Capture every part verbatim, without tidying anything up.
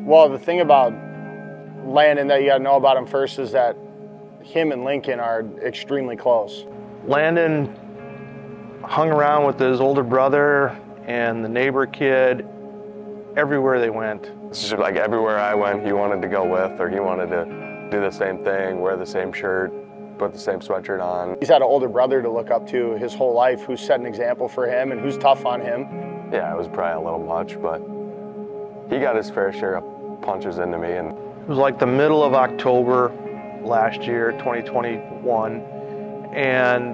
Well, the thing about Landon that you got to know about him first is that him and Lincoln are extremely close. Landon hung around with his older brother and the neighbor kid everywhere they went. It's just like everywhere I went, he wanted to go with, or he wanted to do the same thing, wear the same shirt, put the same sweatshirt on. He's had an older brother to look up to his whole life who's set an example for him and who's tough on him. Yeah, it was probably a little much, but he got his fair share of punches into me. And it was like the middle of October last year, twenty twenty-one, and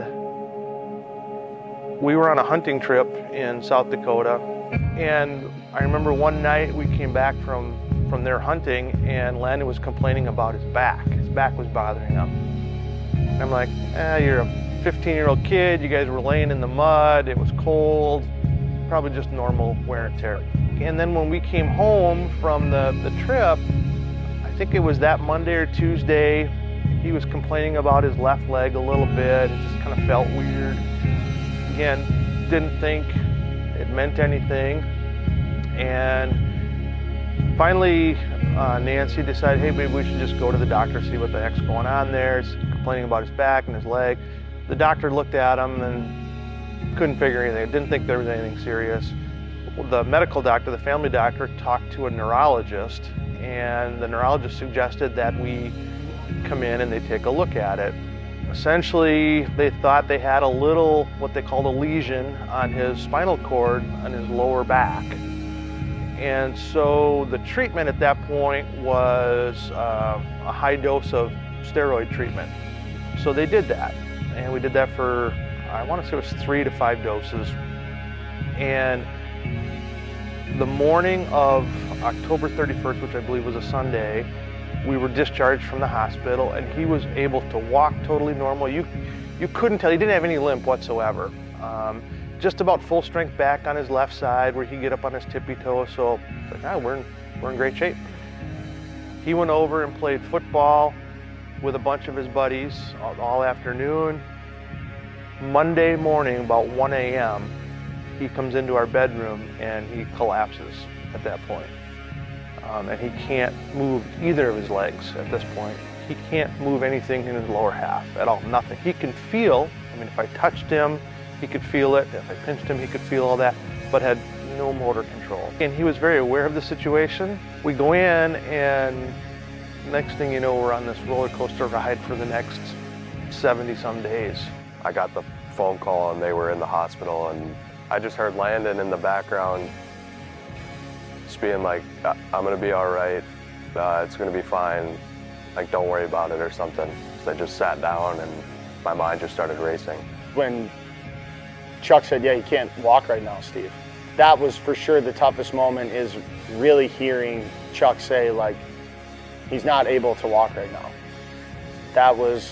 we were on a hunting trip in South Dakota, and I remember one night we came back from, from their hunting, and Landon was complaining about his back. His back was bothering him. And I'm like, eh, you're a fifteen-year-old kid, you guys were laying in the mud, it was cold, probably just normal wear and tear. And then when we came home from the, the trip, I think it was that Monday or Tuesday, he was complaining about his left leg a little bit. It just kind of felt weird. Again, didn't think it meant anything. And finally, uh, Nancy decided, hey, maybe we should just go to the doctor, see what the heck's going on there. He's complaining about his back and his leg. The doctor looked at him and couldn't figure anything. Didn't think there was anything serious. The medical doctor, the family doctor, talked to a neurologist, and the neurologist suggested that we come in and they take a look at it. Essentially, they thought they had a little, what they called a lesion on his spinal cord on his lower back. And so the treatment at that point was uh, a high dose of steroid treatment. So they did that, and we did that for, I want to say it was three to five doses. And the morning of October thirty-first, which I believe was a Sunday, we were discharged from the hospital, and he was able to walk totally normal. You, you couldn't tell, he didn't have any limp whatsoever. Um, just about full strength back on his left side where he could get up on his tippy toes, so like, ah, we're, in, we're in great shape. He went over and played football with a bunch of his buddies all, all afternoon. Monday morning, about one A M, he comes into our bedroom and he collapses at that point. Um, and he can't move either of his legs at this point. He can't move anything in his lower half at all, nothing. He can feel, I mean, if I touched him, he could feel it. If I pinched him, he could feel all that, but had no motor control. And he was very aware of the situation. We go in, and next thing you know, we're on this roller coaster ride for the next seventy some days. I got the phone call and they were in the hospital, and I just heard Landon in the background just being like, I'm gonna be all right, uh, it's gonna be fine, like don't worry about it or something. So I just sat down and my mind just started racing. When Chuck said, yeah, he can't walk right now, Steve, that was for sure the toughest moment, is really hearing Chuck say, like, he's not able to walk right now. That was,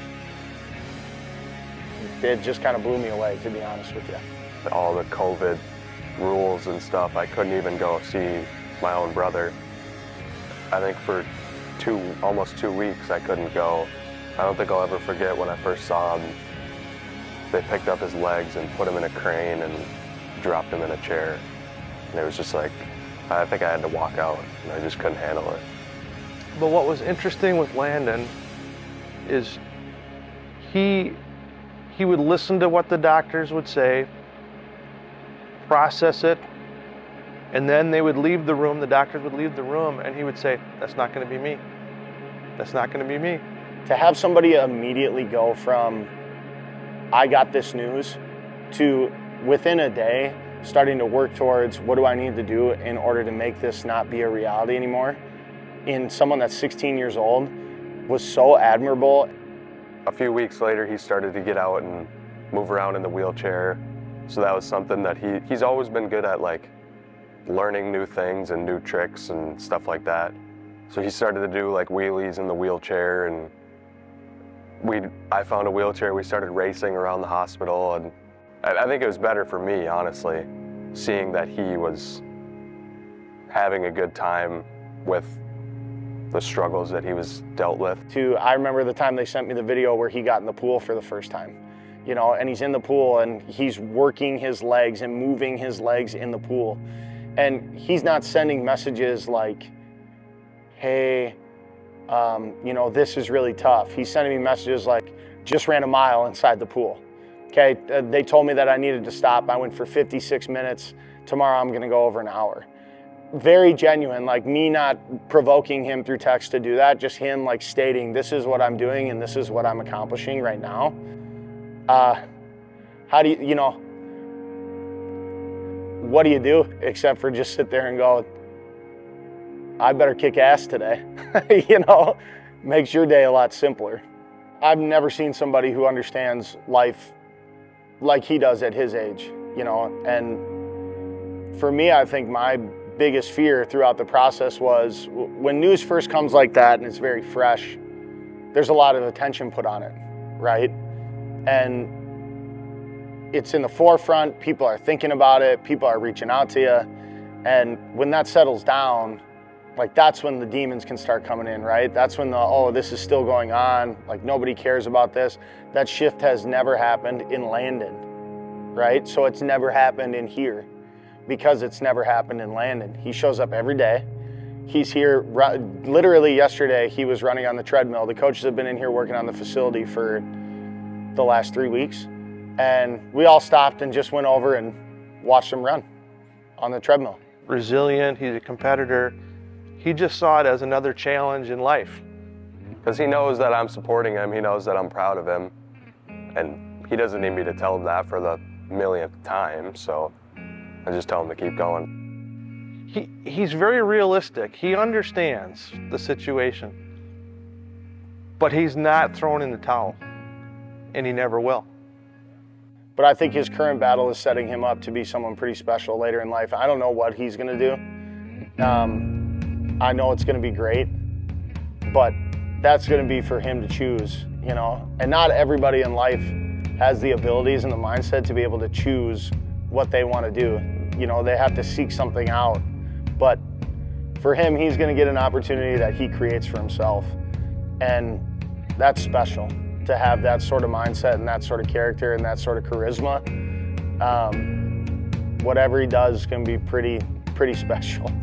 it just kind of blew me away, to be honest with you. All the COVID rules and stuff, I couldn't even go see my own brother. I think for two, almost two weeks I couldn't go. I don't think I'll ever forget when I first saw him. They picked up his legs and put him in a crane and dropped him in a chair. And it was just like, I think I had to walk out, and I just couldn't handle it. But what was interesting with Landon is he, he would listen to what the doctors would say, process it, and then they would leave the room, the doctors would leave the room, and he would say, that's not gonna be me. That's not gonna be me. To have somebody immediately go from, I got this news, to within a day, starting to work towards what do I need to do in order to make this not be a reality anymore, in someone that's sixteen years old, was so admirable. A few weeks later, he started to get out and move around in the wheelchair. So that was something that he, he's always been good at, like learning new things and new tricks and stuff like that. So he started to do like wheelies in the wheelchair, and we, I found a wheelchair, we started racing around the hospital, and I, I think it was better for me, honestly, seeing that he was having a good time with the struggles that he was dealt with. To, I remember the time they sent me the video where he got in the pool for the first time, you know, and he's in the pool and he's working his legs and moving his legs in the pool. And he's not sending messages like, hey, um, you know, this is really tough. He's sending me messages like, just ran a mile inside the pool. Okay, uh, they told me that I needed to stop. I went for fifty-six minutes. Tomorrow I'm gonna go over an hour. Very genuine, like me not provoking him through text to do that, just him like stating, this is what I'm doing and this is what I'm accomplishing right now. Uh, how do you, you know, what do you do except for just sit there and go, I better kick ass today. You know, makes your day a lot simpler. I've never seen somebody who understands life like he does at his age, you know, and for me, I think my biggest fear throughout the process was when news first comes like that and it's very fresh, there's a lot of attention put on it, right? And it's in the forefront, people are thinking about it, people are reaching out to you. And when that settles down, like that's when the demons can start coming in, right? That's when the, oh, this is still going on, like nobody cares about this. That shift has never happened in Landon, right? So it's never happened in here because it's never happened in Landon. He shows up every day. He's here, literally yesterday, he was running on the treadmill. The coaches have been in here working on the facility for the last three weeks. And we all stopped and just went over and watched him run on the treadmill. Resilient, he's a competitor. He just saw it as another challenge in life. Because he knows that I'm supporting him, he knows that I'm proud of him, and he doesn't need me to tell him that for the millionth time, so I just tell him to keep going. He, he's very realistic. He understands the situation, but he's not thrown in the towel, and he never will. But I think his current battle is setting him up to be someone pretty special later in life. I don't know what he's gonna do. Um, I know it's gonna be great, but that's gonna be for him to choose, you know? And not everybody in life has the abilities and the mindset to be able to choose what they wanna do. You know, they have to seek something out. But for him, he's gonna get an opportunity that he creates for himself. And that's special, to have that sort of mindset and that sort of character and that sort of charisma. Um, whatever he does is gonna be pretty, pretty special.